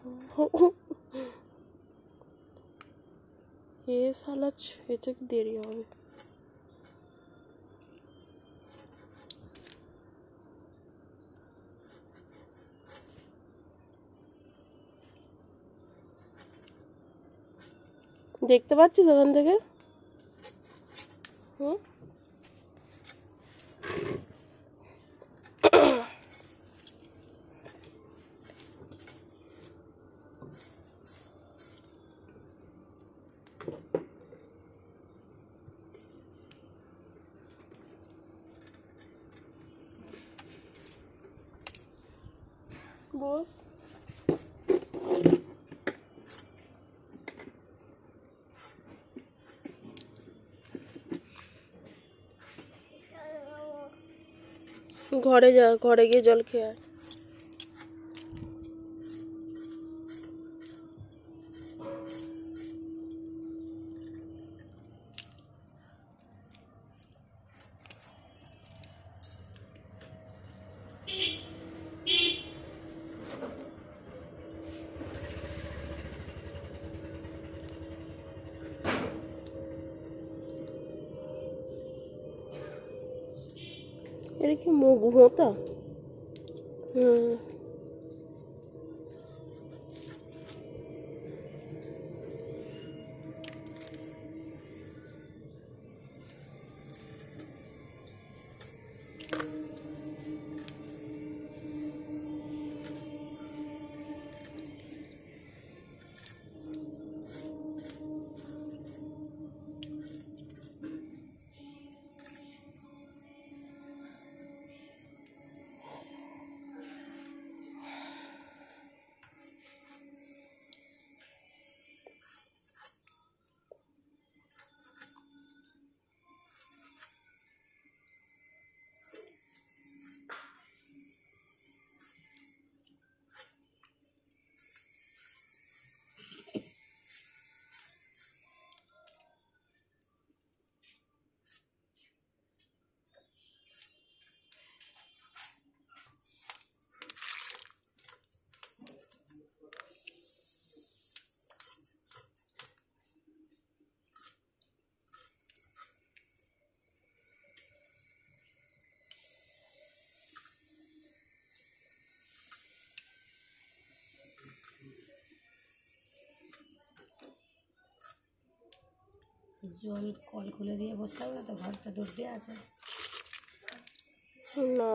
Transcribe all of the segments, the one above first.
এ শালা ছুঁতে দেরি হবে। দেখতে পাচ্ছিস ওখান থেকে? হুম, বস। ঘরে যা, ঘরে গিয়ে জল খেয়ে আয়। এটা কি মুখ ভোঁতা? হুম, জল কল খুলে দিয়ে বসতে হবে তো, ঘরটা দূর দিয়ে আছে। না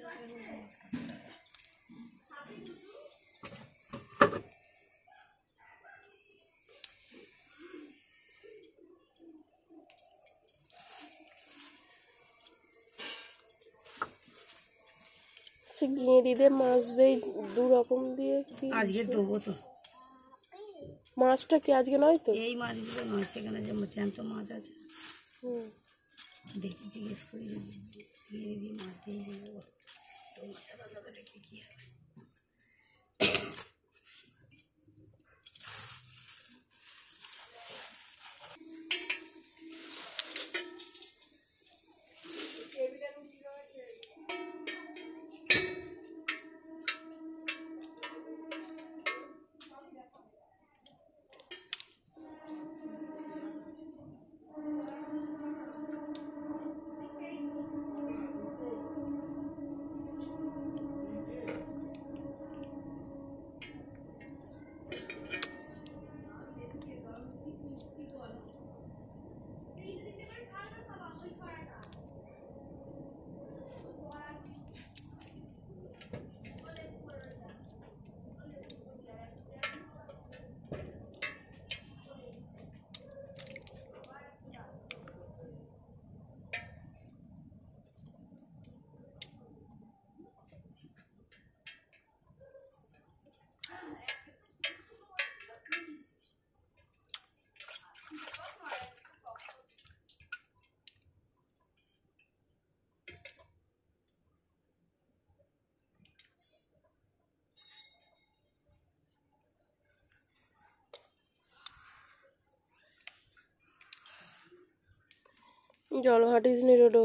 গিয়ে দিয়ে মাছ দেই দু রকম দিয়ে। কি আজকে দেবো তো, মাছটা কি আজকে নয় তো? এই মাছগুলো নয়, সেখানে যে জ্যান্ত মাছ আছে। হুম, দেখি জিজ্ঞেস করি, দিয়ে দিয়ে মাছ দিয়ে দেবো। মাছ রান্না করে কি হবে। জল হাঁটিস নি রোডো?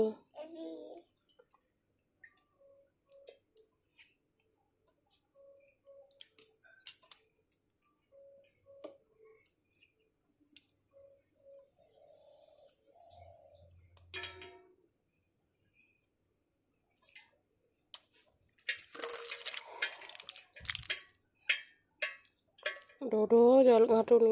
ডোডো জল ঘাঁটুনি।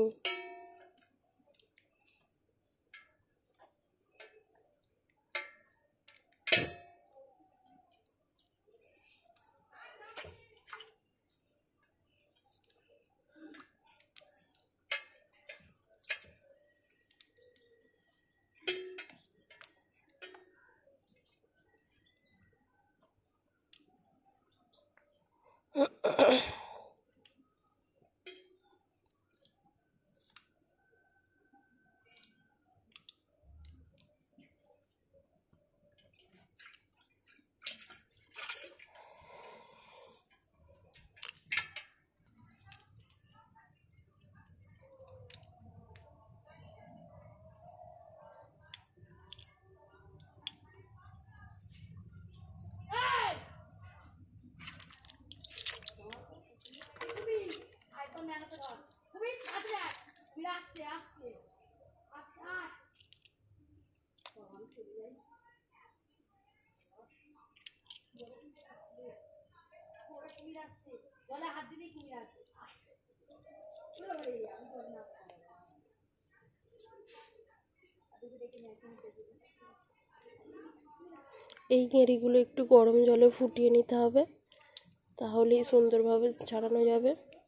এই গেঁড়িগুলো একটু গরম জলে ফুটিয়ে নিতে হবে, তাহলেই সুন্দরভাবে ছাড়ানো যাবে।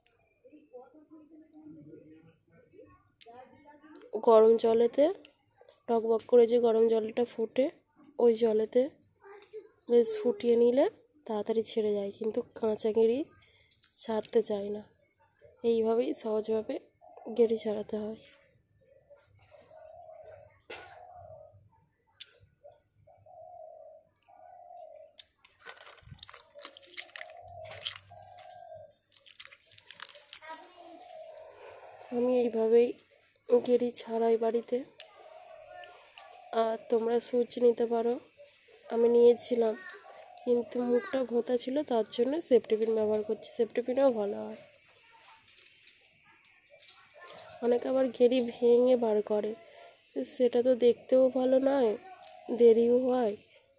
গরম জলেতে টকবক করে যে গরম জলটা ফুটে, ওই জলেতে বেশ ফুটিয়ে নিলে তাড়াতাড়ি ছেড়ে যায়, কিন্তু কাঁচা গেঁড়ি ছাড়তে চায় না। এইভাবেই সহজভাবে গেঁড়ি ছাড়াতে হয়। আমি এইভাবেই গেঁড়ি ছাড়াই বাড়িতে। আর তোমরা সুচ নিতে পারো, আমি নিয়েছিলাম কিন্তু মুখটা ভোঁতা ছিল, তার জন্য সেফটি পিন ব্যবহার করছি। সেফটি পিনও ভালো হয়। অনেকে আবার গেঁড়ি ভেঙে বার করে, সেটা তো দেখতেও ভালো নয়, দেরিও হয়।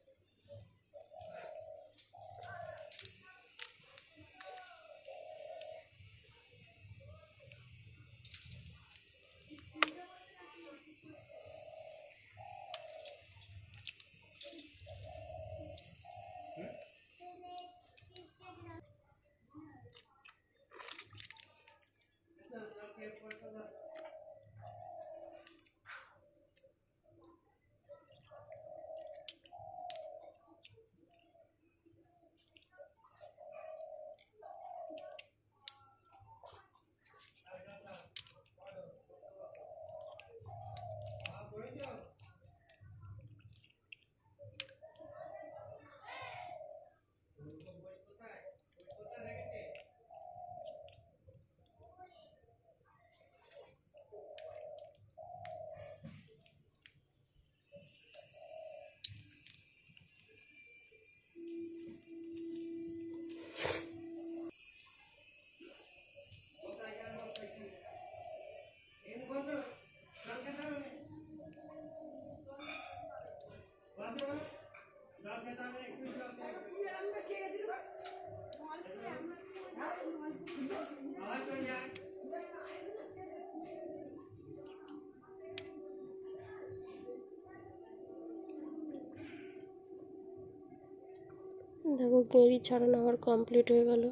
দেখো গেঁড়ি ছাড়ানো আমার কমপ্লিট হয়ে গেল।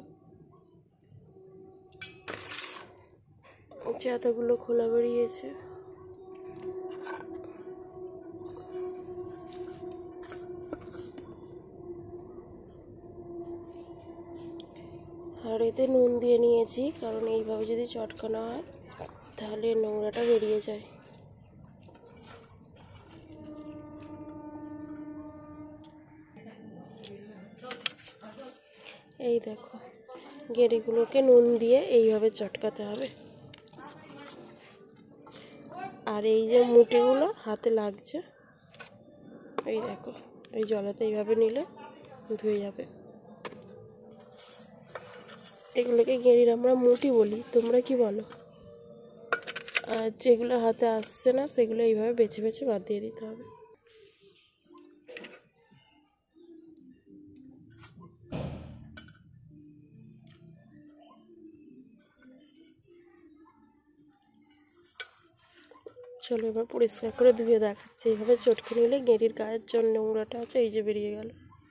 চাতাগুলো খোলা বেরিয়েছে। আর এতে নুন দিয়ে নিয়েছি, কারণ এইভাবে যদি চটকানো হয় তাহলে নোংরাটা বেরিয়ে যায়। এই দেখো, গেঁড়িগুলোকে নুন দিয়ে এইভাবে চটকাতে হবে। আর এই যে মুটিগুলো হাতে লাগছে, এই দেখো, এই জলেতে এইভাবে নিলে ধুয়ে যাবে। এগুলোকে গেঁড়ির আমরা মুটি বলি, তোমরা কি বলো? আর যেগুলো হাতে আসছে না সেগুলো এইভাবে বেছে বেছে বাদ দিয়ে দিতে হবে। চলো এবার পরিষ্কার করে ধুয়ে দেখাচ্ছি। এইভাবে চটকে নিলে গেঁড়ির গায়ের জন্য নোংরাটা আছে এই যে বেরিয়ে গেল।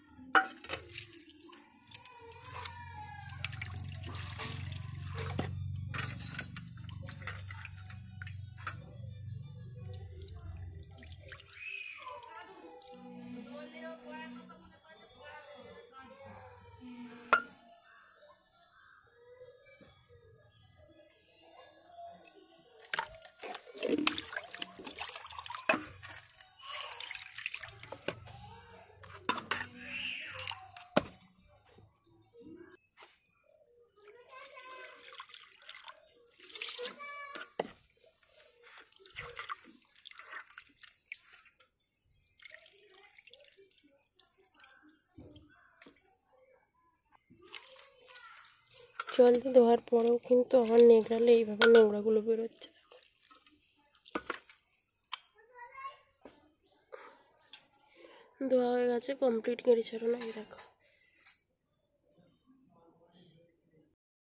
জল দিয়ে ধোয়ার পরেও কিন্তু আমার নেগড়ালে এইভাবে নোংরাগুলো বেরোচ্ছে। ধোয়া হয়ে গেছে, কমপ্লিট গেঁড়ি ছাড়ানো। এই দেখো।